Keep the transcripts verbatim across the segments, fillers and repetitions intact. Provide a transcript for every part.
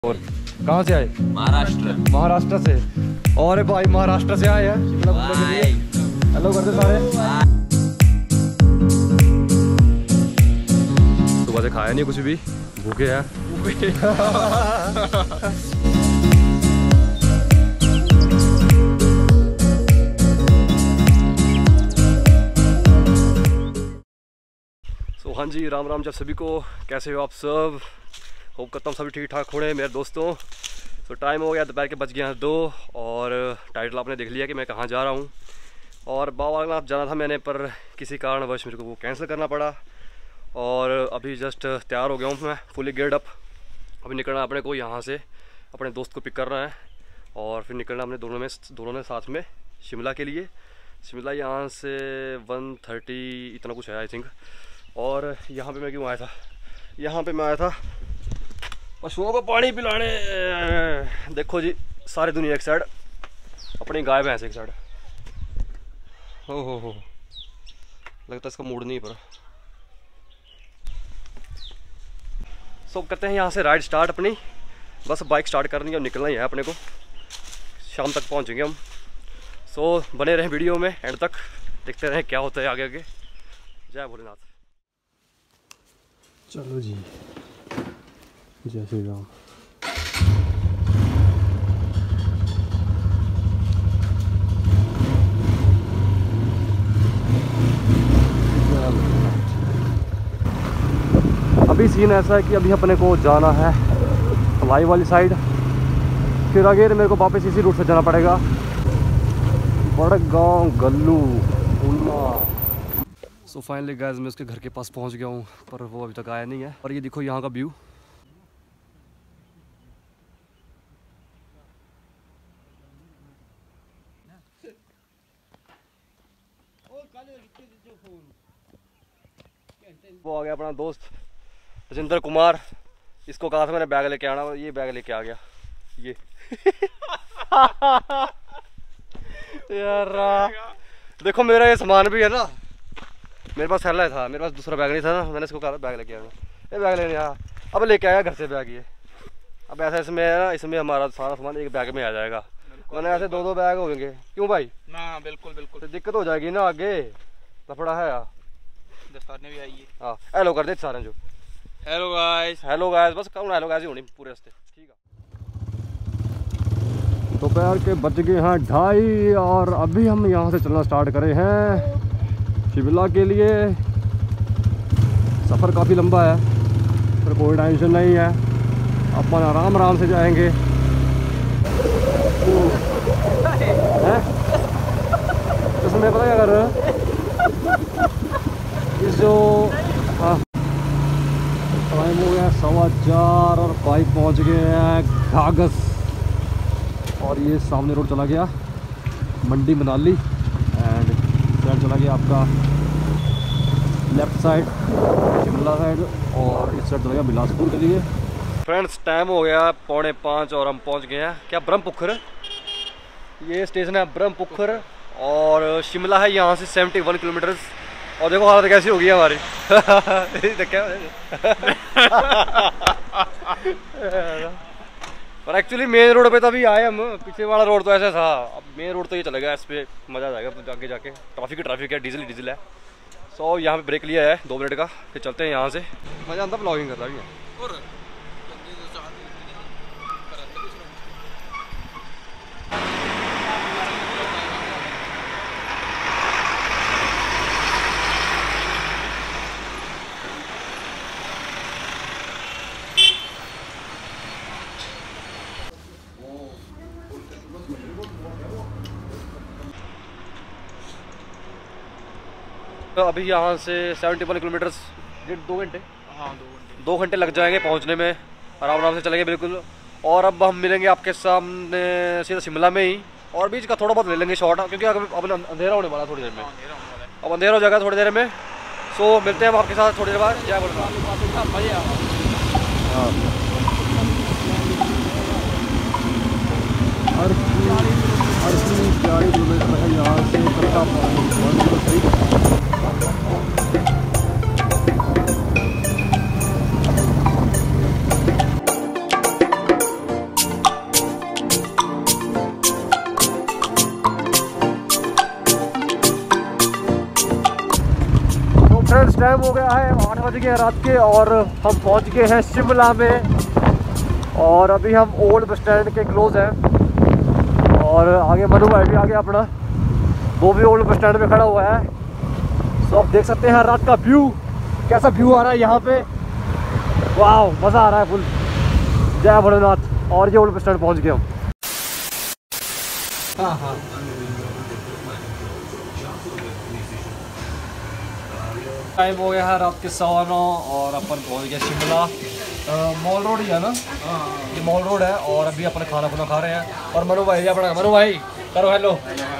और कहाँ से आए? महाराष्ट्र। महाराष्ट्र से। और भाई महाराष्ट्र से आए हैं शिमला घूमने के लिए। हेलो करते सारे। सुबह से खाया नहीं कुछ भी, भूखे हैं। तो हाँ जी, राम राम जब सभी को। कैसे हो आप सब? होप करता हूँ सभी ठीक ठाक हो रहे हैं मेरे दोस्तों। तो टाइम हो गया दोपहर के, बज गए हैं दो। और टाइटल आपने देख लिया कि मैं कहाँ जा रहा हूँ। और बाबानाथ जाना था मैंने, पर किसी कारणवश मेरे को वो कैंसिल करना पड़ा। और अभी जस्ट तैयार हो गया हूँ मैं, फुली गेयर्ड अप। अभी निकलना अपने को यहाँ से, अपने दोस्त को पिक करना है और फिर निकलना हमने दोनों में दोनों ने साथ में शिमला के लिए। शिमला यहाँ से वन थर्टी इतना कुछ है आई थिंक। और यहाँ पे मैं क्यों आया था? यहाँ पे मैं आया था पशुओं को पानी पिलाने। देखो जी, सारी दुनिया एक साइड, अपनी गाय भैंस एक साइड। हो हो हो लगता है इसका मूड नहीं पर। सो करते हैं यहाँ से राइड स्टार्ट अपनी। बस बाइक स्टार्ट करनी है और निकलना ही है अपने को। शाम तक पहुँचेंगे हम। सो बने रहें वीडियो में एंड तक, देखते रहें क्या होता है आगे आगे। जय भोलेनाथ। चलो जी, जय श्री राम। अभी सीन ऐसा है कि अभी अपने को जाना है फ्लाई वाली साइड, फिर आगे मेरे को वापस इसी रूट से जाना पड़ेगा, बड़गांव गल्लू उन्ना। सो फाइनली गाइस, मैं उसके घर के पास पहुंच गया हूँ, पर वो अभी तक आया नहीं है। और ये देखो यहाँ का व्यू। वो आ गया अपना दोस्त राजेंद्र कुमार। इसको कहा था मैंने बैग लेके आना, और ये बैग लेके आ गया ये। यार देखो, मेरा ये सामान भी है ना, मेरे पास थैला था, मेरे पास दूसरा बैग नहीं था ना। मैंने इसको कहा था बैग लेके आना, ये बैग लेने आया। अब लेके आया घर से बैग ये। अब ऐसा इसमें है ना, इसमें हमारा सारा सामान एक बैग में आ जाएगा। मैंने ऐसे दो दो बैग होंगे, क्यों भाई? ना बिल्कुल बिल्कुल, तो दिक्कत हो जाएगी ना आगे, लफड़ा है यार। दस्ताने भी आइए। हाँ हेलो कर दे सारे जो। Hello guys. हेलो गाइस, बस कहूँ हेलो गाइस ही होनी पूरे रास्ते। ठीक है। दोपहर के बज गए हैं ढाई, और अभी हम यहाँ से चलना स्टार्ट करे हैं शिमला के लिए। सफ़र काफ़ी लंबा है, पर कोई टेंशन नहीं है, अपन आराम आराम से जाएंगे। इसमें पता क्या कर रहे हैं, इस जो हाँ टाइम हो गया सवा चार, और बाइक पहुँच गए हैं घाघस। और ये सामने रोड चला गया मंडी मनाली, एंड साइड चला गया आपका लेफ्ट साइड शिमला साइड, और इस साइड चला गया बिलासपुर के लिए। फ्रेंड्स टाइम हो गया पौने पाँच और हम पहुंच गए हैं क्या ब्रह्मपुत्र। ये स्टेशन है ब्रह्मपुत्र, और शिमला है यहाँ से इकहत्तर किलोमीटर। और देखो हालत कैसी होगी हमारी। पर एक्चुअली मेन रोड पे तभी आए हम, पीछे वाला रोड तो ऐसा था। अब मेन रोड तो ये चलेगा, इस पे मजा आ जाएगा आगे जाके। ट्रैफिक ही ट्रैफिक है, डीजल डीजल है। सो यहाँ पे ब्रेक लिया है दो मिनट का, फिर चलते हैं यहाँ से। मजा आता ब्लॉगिंग करता भी है। तो अभी यहाँ से इकहत्तर किलोमीटर, डेढ़ दो घंटे हाँ दो घंटे दो घंटे लग जाएंगे पहुँचने में। आराम आराम से चलेंगे बिल्कुल। और अब हम मिलेंगे आपके सामने सीधा शिमला में ही, और बीच का थोड़ा बहुत ले लेंगे शॉर्ट, क्योंकि अब अंधेरा होने वाला थोड़ी देर में। अब अंधेरा हो जाएगा थोड़ी देर में। सो मिलते हैं हम आपके साथ थोड़ी देर बाद। जय बोलना। किलोमीटर है यहाँ से। आठ बज गए रात के और हम पहुंच गए हैं शिमला में। और अभी हम ओल्ड बस स्टैंड के क्लोज हैं और आगे मनु भाई भी आगे अपना, वो भी ओल्ड बस स्टैंड में खड़ा हुआ है। तो आप देख सकते हैं रात का व्यू, कैसा व्यू आ रहा है यहाँ पे। वाह, मज़ा आ रहा है फुल। जय भोलेनाथ। और ये ओल्ड बस स्टैंड पहुँच गए हम। हाँ हाँ टाइम हो गया है रात के सवा नौ और अपन पहुँच गए शिमला। मॉल रोड ही है ना? ये मॉल रोड है और अभी अपन खाना खुना खा रहे हैं। और मनु भाई अपना, मनु भाई करो हेलो।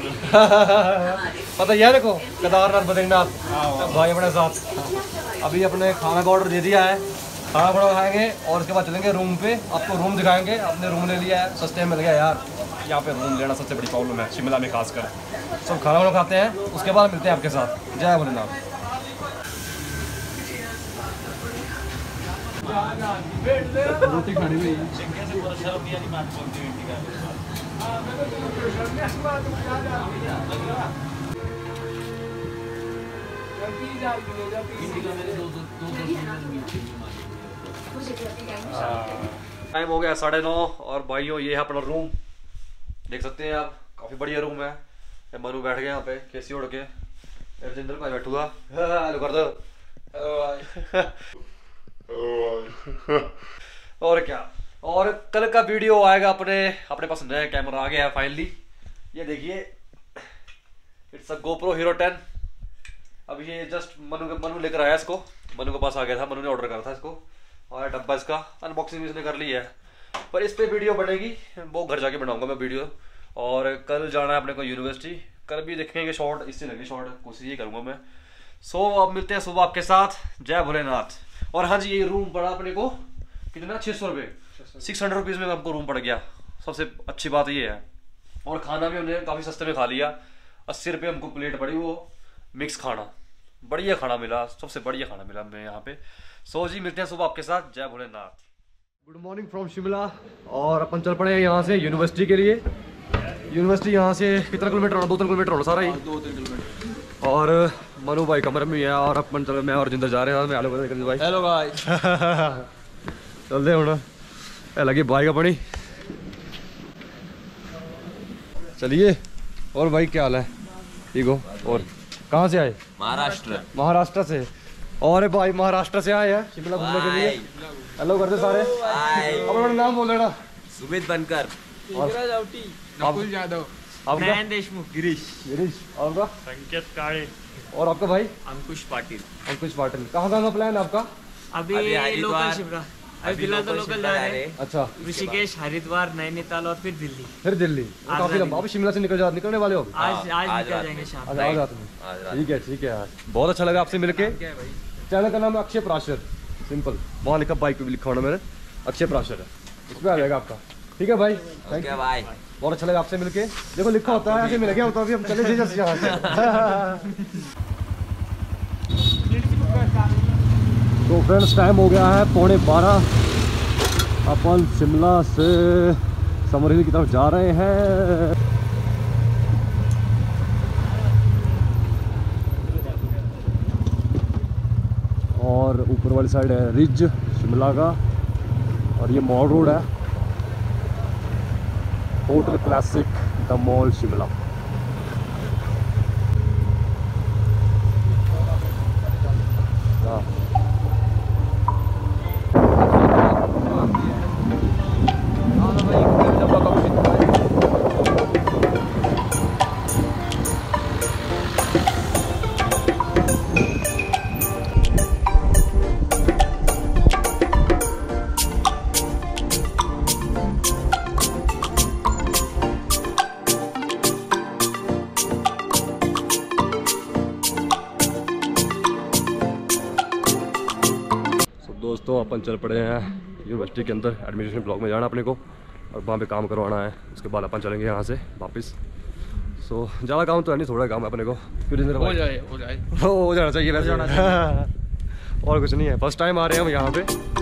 पता ही है देखो, केदारनाथ बद्रीनाथ भाई अपने साथ। अभी अपने खाना का ऑर्डर दे दिया है, खाना खुना खाएंगे और उसके बाद चलेंगे रूम पे। आपको रूम दिखाएंगे। आपने रूम ले लिया है, सस्ते में मिल गया यार। यहाँ पे रूम लेना सबसे बड़ी प्रॉब्लम है शिमला में खासकर। सब खाना खुना खाते हैं, उसके बाद मिलते हैं आपके साथ। जय भोलेनाथ। रोटी खानी भी टाइम हो गया साढ़े नौ और भाइयों ये है अपना रूम। देख सकते हैं आप, काफी बढ़िया रूम है। मनु बैठ गए यहाँ पे केसी उड़ के। रजिंदर भाई बैठूगा, हेलो कर दो। और क्या, और कल का वीडियो आएगा अपने अपने पास नया कैमरा आ गया है फाइनली। ये देखिए, it's a GoPro Hero ten. अब ये जस्ट मनु मनु लेकर आया इसको, मनु के पास आ गया था, मनु ने ऑर्डर करा था इसको और डब्बा इसका अनबॉक्सिंग इसने कर ली है। पर इस पे वीडियो बनेगी, वो घर जाके बनाऊंगा मैं वीडियो। और कल जाना है अपने को यूनिवर्सिटी, कल भी देखेंगे शॉर्ट, इससे लगे शॉर्ट, कोशिश ये करूंगा मैं। सो अब मिलते हैं सुबह आपके साथ। जय भोलेनाथ। और हाँ जी, ये रूम पड़ा अपने को कितना, छः सौ रुपये सिक्स हंड्रेड रुपीज़ में हमको रूम पड़ गया। सबसे अच्छी बात ये है। और खाना भी हमने काफ़ी सस्ते में खा लिया। अस्सी रुपये हमको प्लेट पड़ी, वो मिक्स खाना, बढ़िया खाना मिला, सबसे बढ़िया खाना मिला हमें यहाँ पे। सो जी मिलते हैं सुबह आपके साथ। जय Bholenath. Good morning from Shimla. और अपन चल पड़े हैं यहाँ से यूनिवर्सिटी के लिए। यूनिवर्सिटी यहाँ से कितना किलोमीटर होना, दो तीन किलोमीटर होना सारा ही, दो तीन किलोमीटर। और मनु भाई कमरे में है और अपन चल, मैं और जिंदर जा रहे हैं। मैं हेलो भाई, हेलो भाई। चलते हूँ, लगी बाइक अपनी। चलिए। और भाई क्या हाल है? ठीक हो? और कहाँ से आए? महाराष्ट्र। महाराष्ट्र से? और भाई महाराष्ट्र से आए हैं शिमला घूमने के लिए। हेलो करते सारे, अपना नाम बोल देना। सुमित बनकर, नकुल यादव, नयन देशमुख, गिरीश गिरीश और का संकेत काळे। और आपका भाई? अंकुश पाटिल। अंकुश पाटिल। कहाँ कहाँ का प्लान है आपका? अभी लोकल शिमला, अभी फिलहाल तो लोकल जा रहे हैं। अच्छा। ऋषिकेश, हरिद्वार, नैनीताल और फिर दिल्ली। फिर दिल्ली काफी लंबा। अभी शिमला से निकल जा निकलने वाले हो? आज आज निकल जाएंगे शाम। आज रात में? ठीक है ठीक है यार, बहुत अच्छा लगा आपसे मिलके। चैनल का नाम है अक्षय प्राशर, सिंपल। वहाँ लिखा, बाइक पे भी लिखा होना मेरे, अक्षय प्राशर है, इसमें आ जाएगा आपका। ठीक है भाई, थैंक यू भाई, बहुत अच्छा लगा आपसे मिलके। देखो लिखा होता है, ऐसे मिल गया होता। अभी हम चले जैसे यहाँ से। तो फ्रेंड्स टाइम हो गया है पौने बारह। अपन शिमला से समर हिल की तरफ जा रहे हैं। और ऊपर वाली साइड है रिज शिमला का, और ये मॉल रोड है, hotel classic the mall Shimla. दोस्तों अपन चल पड़े हैं यूनिवर्सिटी के अंदर, एडमिशन ब्लॉक में जाना अपने को और वहाँ पे काम करवाना है। उसके बाद अपन चलेंगे यहाँ से वापस। सो ज़्यादा काम तो है नहीं, थोड़ा काम है अपने को। हो जाए हो जाए हो जाना चाहिए वैसे और कुछ नहीं है। फर्स्ट टाइम आ रहे हैं हम यहाँ पे।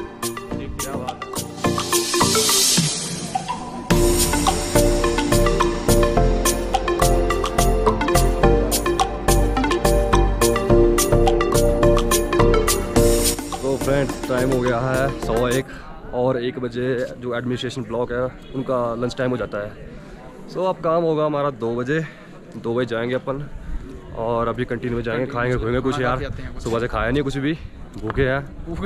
है सवा एक और एक बजे जो एडमिनिस्ट्रेशन ब्लॉक है उनका लंच टाइम हो जाता है। सो अब काम होगा हमारा दो बजे दो बजे जाएंगे अपन और अभी कंटिन्यू में जाएंगे, खाएंगे खुएंगे कुछ यार, सुबह से खाया नहीं कुछ भी, भूखे हैं।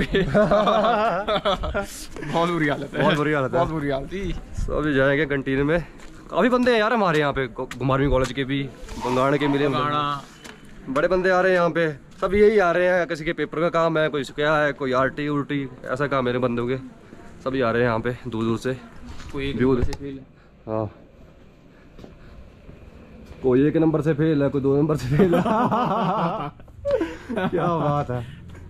बहुत बुरी हालत है, बहुत बुरी हालत है, बहुत बुरी हालत है। सो अभी जाएंगे कंटिन्यू में। काफ़ी बंदे हैं यार हमारे यहाँ पे, घुमारवीं कॉलेज के भी, बंगाण के मिले, बड़े बंदे आ रहे हैं यहाँ पे। सब यही आ रहे हैं, किसी के पेपर का काम है, कोई क्या है, कोई आर टी उल्टी ऐसा काम मेरे बंदों के, सभी आ रहे हैं यहाँ पे दूर दूर से। कोई एक व्यू नंबर से फेल है। हाँ, कोई एक नंबर से फेल है, कोई दो नंबर से फेल है। क्या बात है,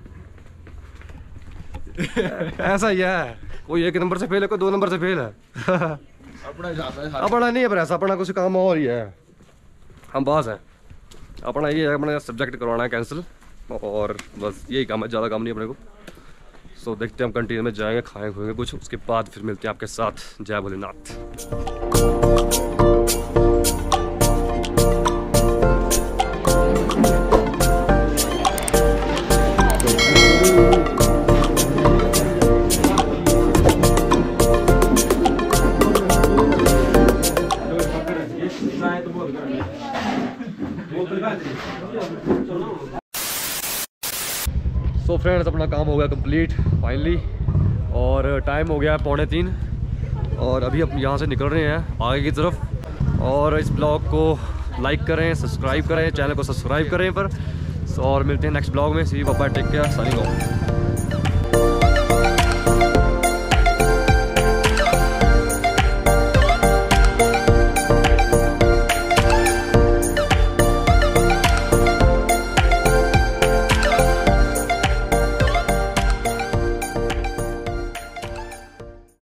ऐसा ही है, कोई एक नंबर से फेल है, कोई दो नंबर से फेल है। अपना जाता है, अपना नहीं है पर ऐसा, अपना कुछ काम और ही है, हम पास हैं। अपना ये है, अपना सब्जेक्ट करवाना है कैंसिल और बस यही काम है, ज़्यादा काम नहीं अपने को। सो देखते हैं हम कंटिन्यू में जाएंगे, खाएंगे खुएंगे कुछ, उसके बाद फिर मिलते हैं आपके साथ। जय भोलेनाथ। सो फ्रेंड्स, अपना काम हो गया कंप्लीट फाइनली और टाइम हो गया पौने तीन और अभी हम यहाँ से निकल रहे हैं आगे की तरफ। और इस ब्लॉग को लाइक करें, सब्सक्राइब करें, चैनल को सब्सक्राइब करें पर। और मिलते हैं नेक्स्ट ब्लॉग में। See bye, take care, signing of.